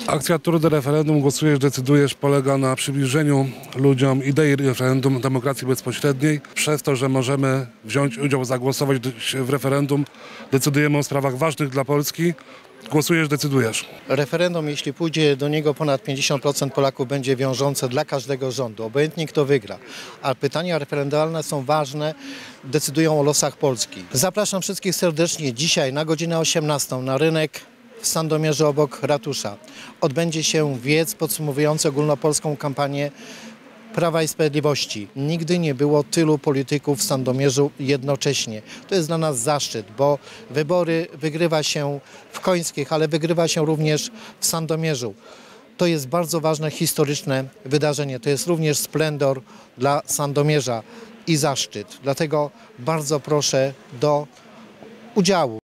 Akcja Tour de Referendum Głosujesz, decydujesz polega na przybliżeniu ludziom idei referendum demokracji bezpośredniej. Przez to, że możemy wziąć udział, zagłosować w referendum, decydujemy o sprawach ważnych dla Polski. Głosujesz, decydujesz. Referendum, jeśli pójdzie do niego ponad 50% Polaków, będzie wiążące dla każdego rządu, obojętnie kto wygra. A pytania referendalne są ważne, decydują o losach Polski. Zapraszam wszystkich serdecznie dzisiaj na godzinę 18 na rynek w Sandomierzu obok ratusza. Odbędzie się wiec podsumowujący ogólnopolską kampanię Prawa i Sprawiedliwości. Nigdy nie było tylu polityków w Sandomierzu jednocześnie. To jest dla nas zaszczyt, bo wybory wygrywa się w Końskich, ale wygrywa się również w Sandomierzu. To jest bardzo ważne, historyczne wydarzenie. To jest również splendor dla Sandomierza i zaszczyt. Dlatego bardzo proszę do udziału.